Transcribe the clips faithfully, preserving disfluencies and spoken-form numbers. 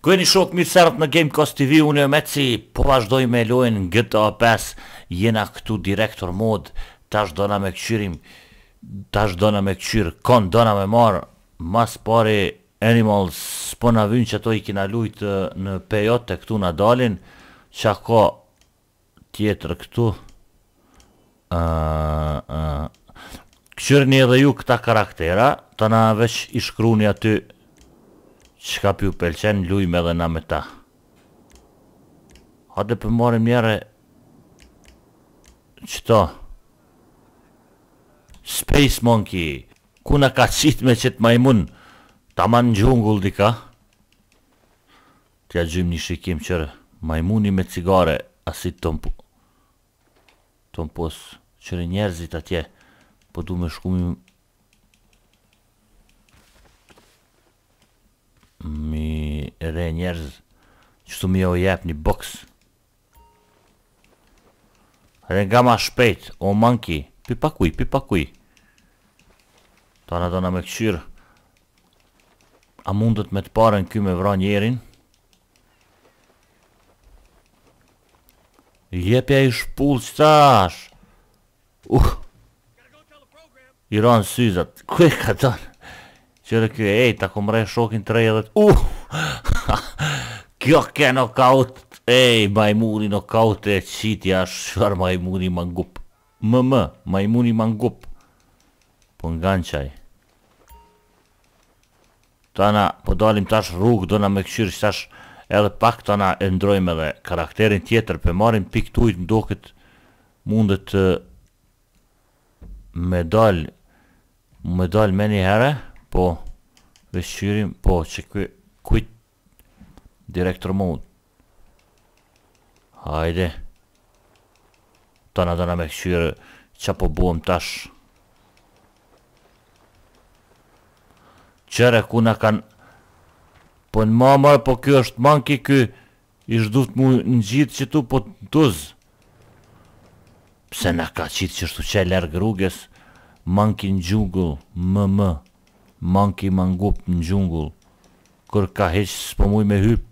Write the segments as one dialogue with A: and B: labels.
A: Kujeni shok mirë serët në Gamecast T V, unë e Meci, po vazhdoj me lojnë G T A pesë, jena këtu direktor mod, tash dona me këqyrim, tash dona me këqyr, kon dona me marë, mas pari Animals, s'po na vynë që ato i kina lujtë në pejote këtu na dalin, qa ka tjetër këtu, uh, uh, këqyrni edhe ju këta karaktera, të na veç i shkruni aty, qka pju pelqen, lujme edhe na me ta. Hade për marim njere, qëto, Space Monkey, kuna ka qit me qëtë majmun, ta man në gjungull dika. Tja gjym një shikim qërë, majmuni me cigare, asit të mpo, të mpos, qërë njerëzit atje, po du me shkumi mi re njerëz, qëtu mi o jep një box. Re nga ma shpejt, o monkey, pipa kuj, pipa kuj. Tana dona me këqyrë. A mundet me të parën ky me vra njerin? Jepja i shpull qëtash. Uh. I ranë syzat. Kuj ka tonë? Qërë kjo, ej, ta kom rej shokin të rej edhe të... Uh. Kjo ke knockout. Ej, majmuni knockout e qitja shfar majmuni mangup. Më më, majmuni mangup. Po nga në qaj. Tana, po dalim tash rrugë, do na me këshyrë që tash edhe pak tana e ndrojmë edhe karakterin tjetër, për marim pik tujt më doket mundet uh, me dal, me dal me një herë, po veshqyrim, po që kuj, kujt direktor mode. Hajde. Tana do na me këshyrë që po buëm tash. Qere kuna kan... Po në mamar, po kjo është manki kjo, ish duft mu në gjitë që tu, po të tuz. Pse na ka qitë që shtu qe lërgë rrugës, manki në gjungull, më më, manki mangup në gjungull, kër ka heq s'po muj me hyp.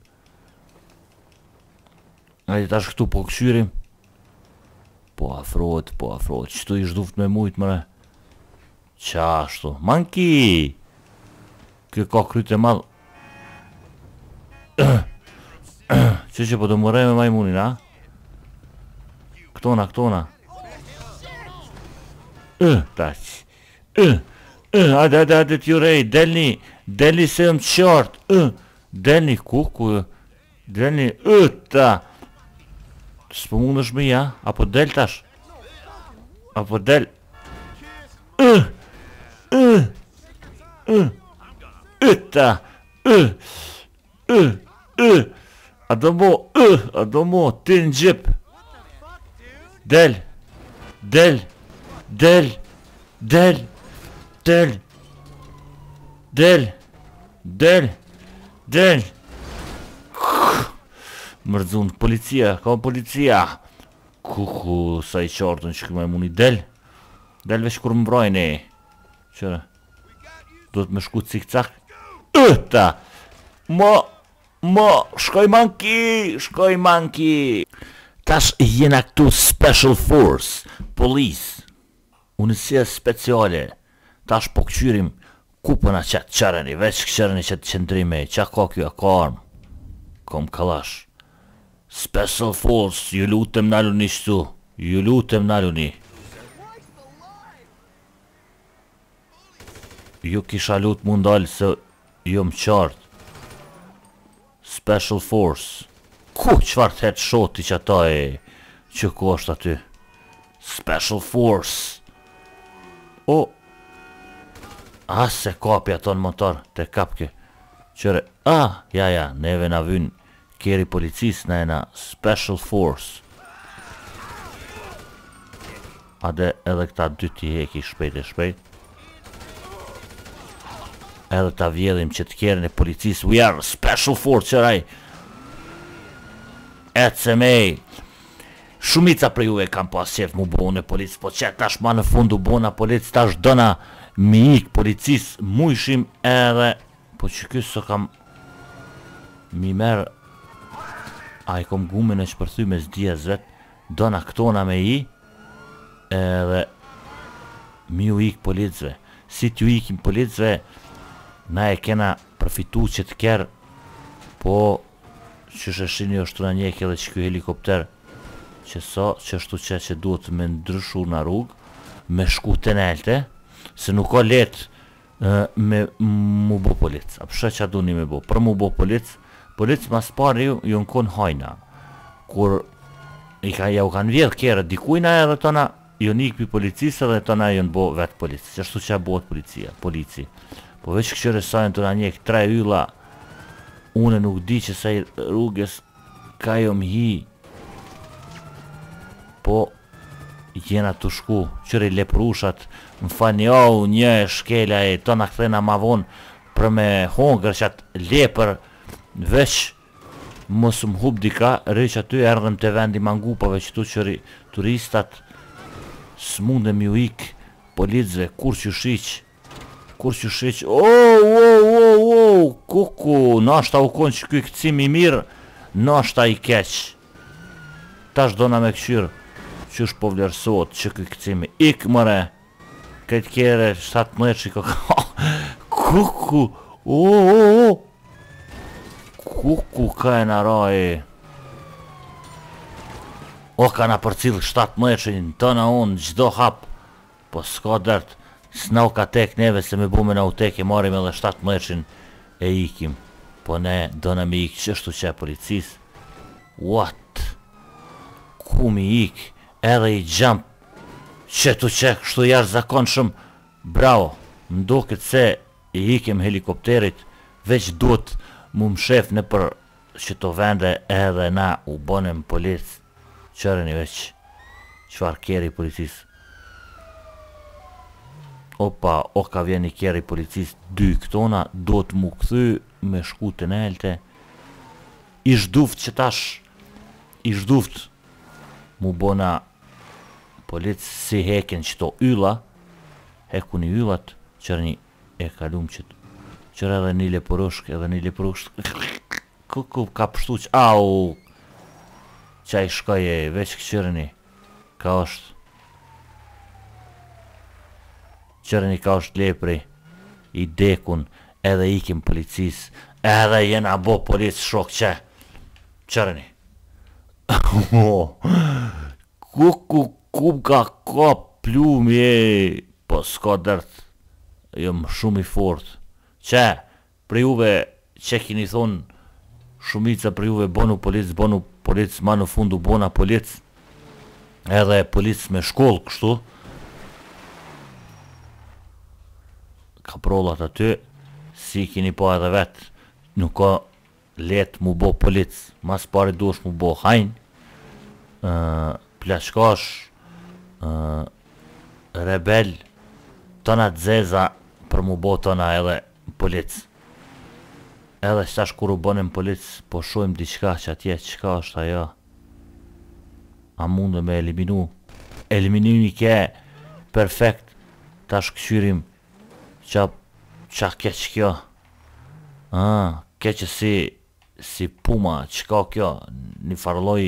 A: Ajde tash këtu po këshyrim. Po afrot, po afrot, qëtu ish duft me mujt mëre. Qa ashtu, manki! Kjo ka kryt e madhë. Që që po të mërej me majmunin, a? Këtona, këtona. Taq. Ade, ade, ade t'ju rej, delni, delni se më qartë. Delni, ku, ku, delni, ta. S'po mund është me ja, apo del tash? Apo del? Yta, y, y, y, a do mo, y, a do mo, ti në gjip. Del, del, del, del, del, del, del, del. Mërzun, policia, ka policia. Kuku, sa i qartën që këma e muni, del. Del vesh kur më mbrojnë e. Qëre, do të me shku cik-cak. Yta! Mo, mo, shkoj manki, shkoj manki. Tash jena këtu Special Force, Police, unësia speciale. Tash po këqyrim, ku përna qatë qërëni, veç këqërëni që të qëndrime, qa ka kjo a ka armë. Kom kalash. Special Force, ju lutem naluni shtu, ju lutem naluni. Ju kisha lut mundal se jo më qartë. Special Force. Ku qëfar të hetë shoti që ata e që ku është aty? Special Force. O, a se kapi ato në motor, te kapke. Qëre, a, ja, ja, neve na vynë keri policis na e na Special Force. Ade edhe këta dyti heki shpejt e shpejt. Edhe ta vjedhim që të kjerën e policisë. We are Special Force, qëraj. Ece mej. Shumica për juve kam pas qef mu bo në policë, po që tash ma në fundu bo në policë, tash dona mi ik policisë, mu ishim edhe, po që kësë kam mi merë, a i kom gumin e shpërthy me zdjes vet, dona këtona me i, edhe mi u ik policve. Si t'ju ikim policve, na e kena përfitu që t'ker, po që shëshini është të njek edhe që kjo helikopter, që so, që është që që duhet me ndryshu në rrugë, me shku të nelte, se nuk ka let me mu bo polic. A përshë që a du një me bo, për mu bo polic, polic mas pari ju, ju në konë hajna, kur i ka, ja u kanë vjedh kjerë dikujna edhe tona, ju një këpi policisë edhe tona ju në bo vetë policë, që ashtu që a bohet policia, polici. Po veç këqyre sajnë të në njek tre ylla, une nuk di që saj rrugës ka jo mhi, po jena të shku, qëri leprushat, më fani, o, një e shkela e tona këthena ma vonë, për me hongër që atë lepër, veç mos më hub dika, rëq aty erdhem të vendi mangupave që tu qëri turistat, s'mundem ju ik policve, kur që shiq, kur që shiq, o, o, o, o, kuku, nashta u konë që kuj këcim i mirë, nashta i keq, tash dona me këqyrë, qysh po vlerësot që kuj këcimi, ik mëre, këtë kjere shtatë mëre që ka, kuku, o, o, o, kuku ka e në raj, o ka në për cilë shtatë mëre që në të në unë gjdo hap, po s'ka dërt, s'na u ka tek neve se me bume na u tek e marim edhe shtatë mëre që e ikim, po ne do në me ik qështu që e policis, what, ku mi ik, edhe i gjamp, qëtu që kështu jash zakon shumë, bravo, mdo këtë se i ikim helikopterit, veç duhet mu më shef në për qëto vende edhe na u bonem polic, qërëni veç, qfar kjeri policis. Opa, o ka vjen i kjeri policis, dy këtona, do të mu këthy me shku të nelte, ish duft që tash, ish duft, mu bona polic si heken qëto ylla, heku një yllat, qërë një e kalum qëtë, qërë edhe një lepurushk, edhe një lepurushk, kuku ka pështu që, au, qaj shkoj e veç këqërë një, ka është, qërë një ka është lepri, i dekun, edhe ikim policis, edhe jena bo polic shok që, qërë një, kuku kum ka ka plumi e, po s'ka dërt, jëm shumë i fort, që, për juve, që kini thonë, shumica për juve bonu polic, bonu polic, ma në fundu bona polic, edhe polic me shkollë kështu, ka prollat aty, si kini po edhe vetë, nuk ka letë mu bo polic, mas pari duesh mu bo hajnë, uh, plashkash, uh, rebel, tona dzeza për mu bo tona edhe polic. Edhe qëtash kur u bonim polic, po shojmë diqka që atje, qka është ajo, a mundë me eliminu, eliminimi ke, perfekt, tash këqyrim, qa, qa keq kjo, ah, keq si, si puma, qka kjo, një farloj,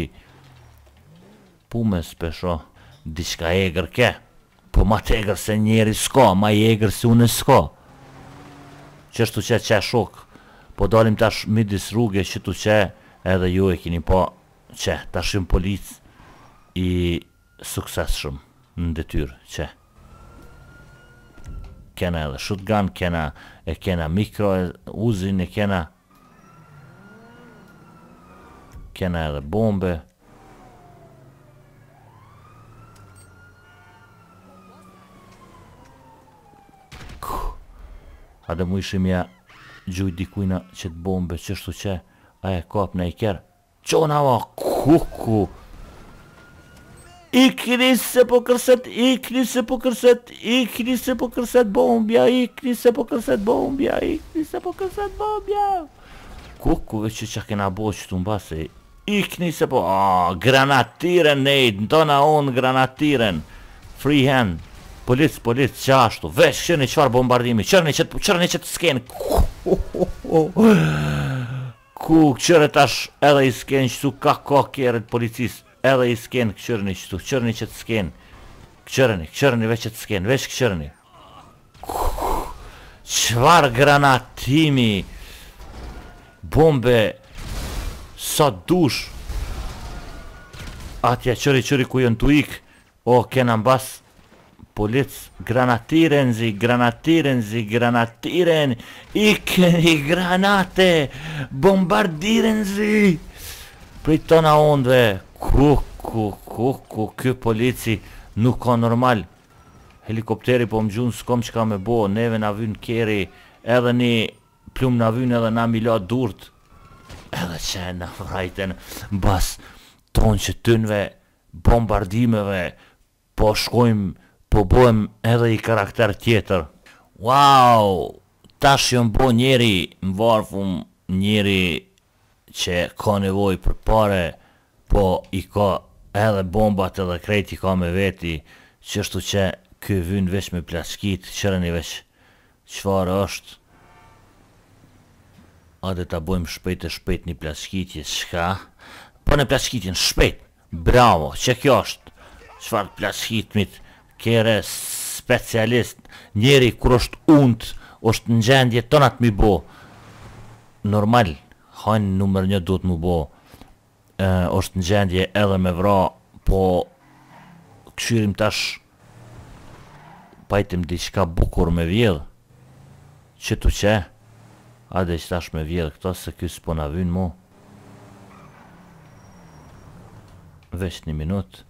A: pume s'pesho, diqka egrë ke, po ma t'egrë se njeri s'ka, ma i egrë si unë s'ka, qështu që që shok, po dalim tash midis rrugë qëtu që, edhe ju e kini po, që, tashim polic, i sukses shumë, në detyrë, që. Kena edhe shotgun, kena, e kena mikro, e uzin, e kena, kena edhe bombe, a dhe mu ishim ja gjuj dikujna që të bombe qështu që a e kap në i kjerë qona va kuku ikni se po kërset ikni se po kërset ikni se po kërset bombja ikni se po kërset bombja ikni se po kërset bombja kuku veç që që kena bo që të mbase ikni se po a granatiren nejt në tona unë granatiren freehand polic, polic, qashtu, veç, qërni qfar bombardimi, qërni qëtë, qërni qëtë skenë, Ku qëre tash edhe i s'ken qëtu ka ka kjerët policis. Edhe i s'ken këqërëni qëtu, qërëni që të s'ken. Këqërëni, këqërëni veç që të s'ken, veç këqërëni. Qëfar granatimi, bombe, sa dush. Atja qëri qëri ku jën të ikë, o kena mbas polic, granatiren zi, granatiren zi, granatiren, ikeni granate, bombardiren zi. Prej tona ondve, ku, ku, ku, ku, kjo polici nuk ka normal. Helikopteri po më gjunë s'kom që ka me bo, neve na vynë keri, edhe një plum na vynë edhe na mila durt. Edhe që e na vrajten, bas tonë që tynve bombardimeve, po shkojmë, po bojmë edhe i karakter tjetër. Wow, tash jom bo njeri, më varfum njeri që ka nevoj për pare, po i ka edhe bombat edhe krejt i ka me veti, qështu që ky vynë veç me plaskit, qërëni veç qfarë është. Ade ta bojmë shpejt e shpejt një plaskitje, shka? Po në plaskitjen shpejt, bravo, që kjo është? Qfarë plaskitmit, kere specialist, njeri kur është unt, është në gjendje tonat mi bo. Normal, hajnë numër një duhet mu bo, e, është në gjendje edhe me vra, po këshyrim tash, pajtim diçka bukur me vjedh, që tu që, ade që tash me vjedh këto, se kjo s'po na vynë mu. Vesh një minut.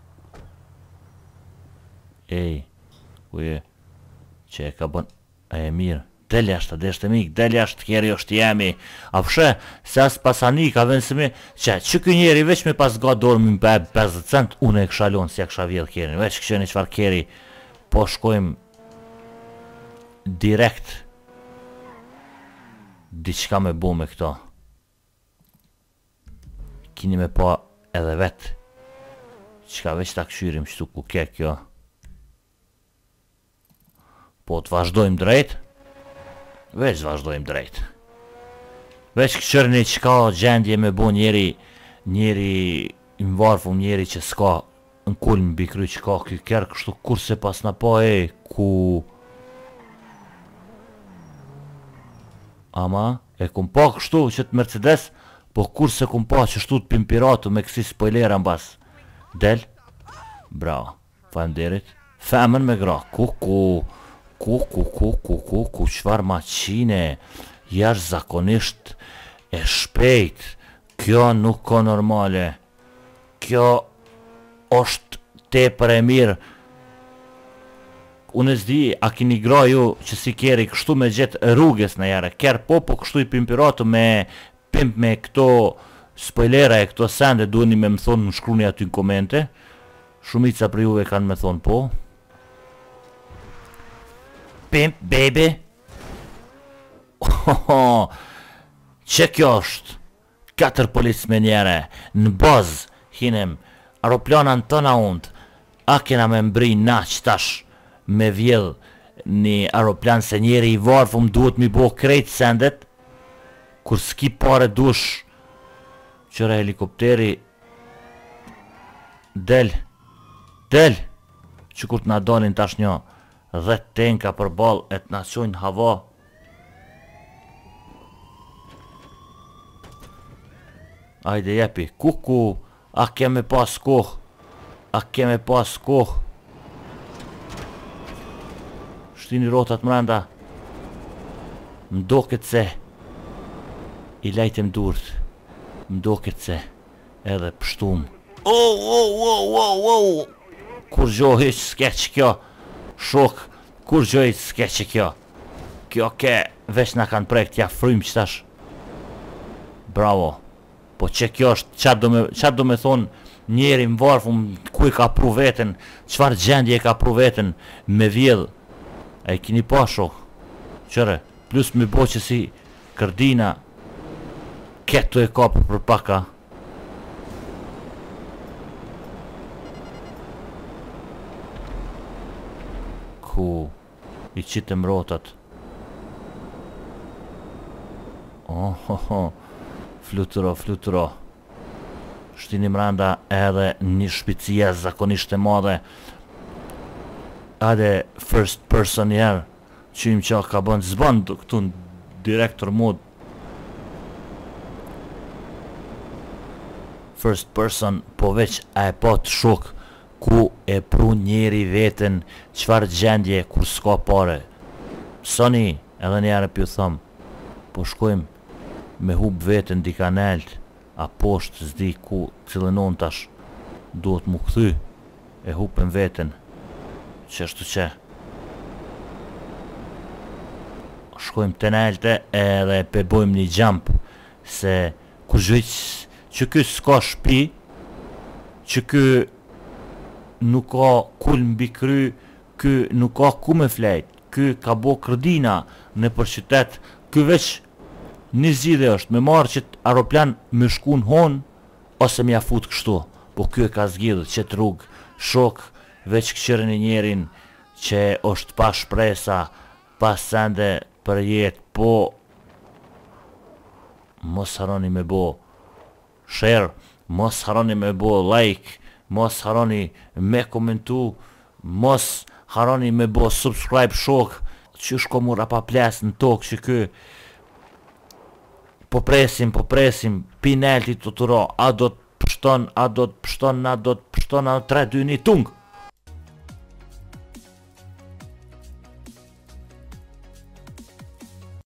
A: Ej, ku je, që e ka bon, e e mirë, del jashtë, ade është e mikë, del jashtë, kjeri është jemi, a fshe, se as pasanik, a vënsëmi, që, që kjo njeri veç me pas ga dorë më më pesëdhjetë cent, unë e kësha lonë si a kësha vjedh kjeri, veç kësheni qfar kjeri, po shkojmë direkt, diçka me bo me këto, kini me pa edhe vetë, qka veç ta këshyrim qëtu ku ke kjo. Po të vazhdojmë drejt, veç vazhdojmë drejt. Veç këshërni qka gjendje me bo njeri, njeri im varfu njeri që s'ka në kullë mbi kry qka kjo kërë kështu kur se pas na pa e ku... Ama, e kum pa kështu që të Mercedes, po kur se kum pa që shtu të pimpiratu me kësi spoilera mbas. Del, bravo, faleminderit, femën me gra, ku ku, ku ku ku ku ku ku qfar maqine, jash zakonisht e shpejt, kjo nuk ka normale, kjo është tepër e mirë. Unë e zdi, a kini gra ju që si keri kështu me gjithë rrugës në jare, kjerë po po kështu i pimpiratu me pimp me këto spoilera e këto sende, duheni me më thonë në shkruni aty në komente, shumica për juve kanë me thonë po. Pimp, baby. Ohoho, që kjo është? Katër polic me njere, në bazë, hinem, aeroplanan tëna undë, a kena me mbri na qëtash me vjedh një aeroplan se njeri i varfum duhet mi bo krejt sendet, kur s'ki pare dush, qëra helikopteri, del, del, që kur t'na dalin tash një, dhe tenka për bal e t'na qojnë hava. Ajde jepi, kuku, a keme pas koh, a keme pas koh. Shtini rotat mranda, mdoket se, i lajtem durt, mdoket se, edhe pështum. Oh, oh, oh, oh, oh, kur gjohi s'ke që kjo, shok, kur gjohi s'ke që kjo, kjo ke, veç na kanë prejkt, ja frym qëtash. Bravo, po që kjo është, qatë do me, qatë do me thonë, njeri më varfum, ku i ka pru veten, qfar gjendje i ka pru veten, me vjedh, e kini pa shok, qëre, plus me bo që si kërdina, ketu e kapë për paka. Ku, i qitëm rotat. Oh, oh, oh. Fluturo, fluturo. Shtini mranda edhe një shpicje zakonisht e madhe. Ade first person njerë. Qym qa ka bën zban këtu në director mode. First person, po veç a e pa të shok ku e pru njeri veten qfar gjendje kur s'ka pare. Soni, edhe njerë pju thëm, po shkojmë me hub veten di kanalt, a poshtë zdi ku cilënon tash, duhet mu këthy, e hupën veten, qështu që. Shkojmë të nalte edhe pe bojmë një jump, se kur zhviq që ky s'ka shpi, që ky nuk ka kull mbi kry, ky nuk ka ku me flejt, ky ka bo kërdina në për qytet, ky veç një zgjidhje është me marrë qëtë aeroplan me shku në hon, ose me ja fut kështu, po ky e ka zgjidhë qëtë rrugë, shok, veç këqyrën e njerin që është pa shpresa, pa sende për jetë, po mos haroni me bo share, mos haroni me bo like, mos haroni me komentu, mos haroni me bo subscribe shok, që shko mura pa ples në tokë që kë, po presim, po presim, pinelti të të ro, a do të pështon, a do të pështon, a do të pështon, a do të tre dy një tung.